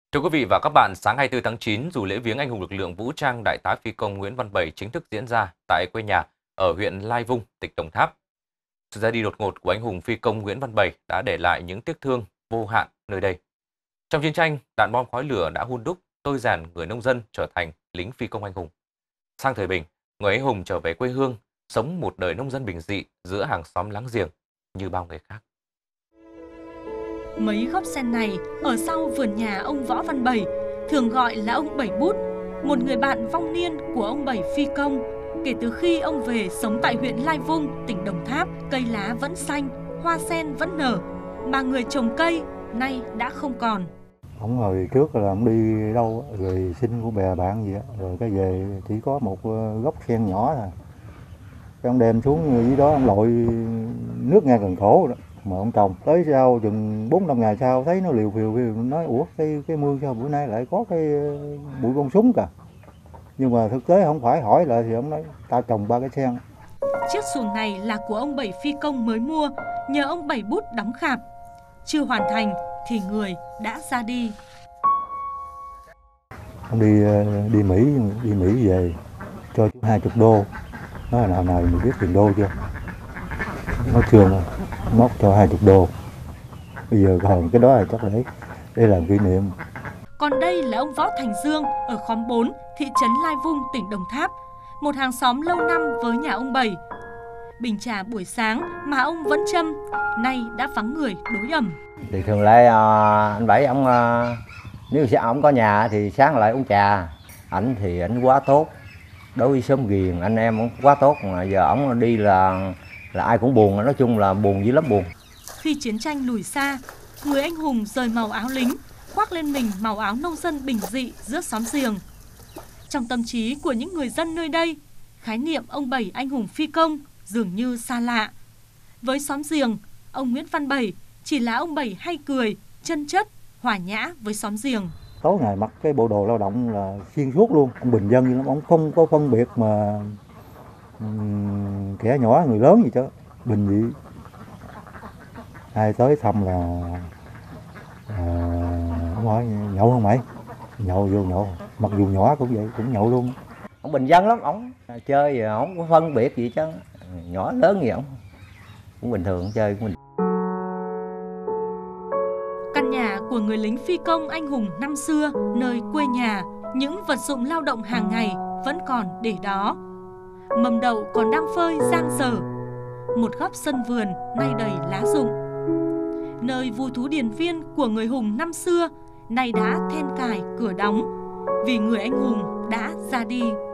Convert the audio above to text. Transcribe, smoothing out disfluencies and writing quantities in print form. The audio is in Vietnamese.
Thưa quý vị và các bạn, sáng 24 tháng 9, dù lễ viếng anh hùng lực lượng vũ trang Đại tá Phi công Nguyễn Văn Bảy chính thức diễn ra tại quê nhà ở huyện Lai Vung, tỉnh Đồng Tháp. Sự ra đi đột ngột của anh hùng Phi công Nguyễn Văn Bảy đã để lại những tiếc thương vô hạn nơi đây. Trong chiến tranh, đạn bom khói lửa đã hun đúc tôi rèn người nông dân trở thành lính phi công anh hùng. Sang thời bình, người anh hùng trở về quê hương, sống một đời nông dân bình dị giữa hàng xóm láng giềng như bao người khác. Mấy gốc sen này ở sau vườn nhà ông Võ Văn Bảy, thường gọi là ông Bảy Bút, một người bạn vong niên của ông Bảy Phi công. Kể từ khi ông về sống tại huyện Lai Vung, tỉnh Đồng Tháp, cây lá vẫn xanh, hoa sen vẫn nở, mà người trồng cây nay đã không còn. Ông hồi trước là ông đi đâu rồi xin của bè bạn gì á, rồi cái về chỉ có một gốc sen nhỏ thôi. Cái ông đem xuống dưới đó ông lội nước ngang Cần Cổ đó, mà ông trồng tới sau chừng 4-5 ngày sau thấy nó liều phiều nói ủa cái mương sao bữa nay lại có cái bụi bông súng cả. Nhưng mà thực tế không phải hỏi lại thì ông nói ta trồng 3 cái sen. Chiếc xuồng này là của ông Bảy Phi công mới mua, nhờ ông Bảy Bút đóng khạp. Chưa hoàn thành thì người đã ra đi. Ông đi Mỹ về cho chú 20 đô. Nói là nào mình biết tiền đô chưa? Nó chưa, móc cho 20 đô. Bây giờ còn cái đó là chắc để làm kỷ niệm. Còn đây là ông Võ Thành Dương ở khóm 4, thị trấn Lai Vung, tỉnh Đồng Tháp, một hàng xóm lâu năm với nhà ông Bảy. Bình trà buổi sáng mà ông vẫn châm, nay đã vắng người đối ẩm. Thì thường lệ anh Bảy ông nếu ông có nhà thì sáng lại uống trà. Ảnh thì ảnh quá tốt, đối với xóm Ghiền anh em cũng quá tốt, mà giờ ông đi là ai cũng buồn, nói chung là buồn dữ lắm, buồn. Khi chiến tranh lùi xa, người anh hùng rời màu áo lính, khoác lên mình màu áo nông dân bình dị giữa xóm giềng. Trong tâm trí của những người dân nơi đây, khái niệm ông Bảy anh hùng phi công dường như xa lạ. Với xóm giềng, ông Nguyễn Văn Bảy chỉ là ông Bảy hay cười, chân chất, hòa nhã với xóm giềng. Tối ngày mặc cái bộ đồ lao động là xuyên suốt luôn. Ông bình dân lắm, ông không có phân biệt mà kẻ nhỏ người lớn gì chứ, bình dị. Ai tới thăm là ông hỏi nhậu không mày? Nhậu vô nhậu, mặc dù nhỏ cũng vậy, cũng nhậu luôn. Ông bình dân lắm, ông chơi không có phân biệt gì chứ, nhỏ lớn gì ông cũng bình thường, chơi của mình. Căn nhà của người lính phi công anh hùng năm xưa nơi quê nhà, những vật dụng lao động hàng ngày vẫn còn để đó. Mầm đậu còn đang phơi dang dở, một góc sân vườn nay đầy lá rụng. Nơi vui thú điền viên của người hùng năm xưa nay đã then cài cửa đóng, vì người anh hùng đã ra đi.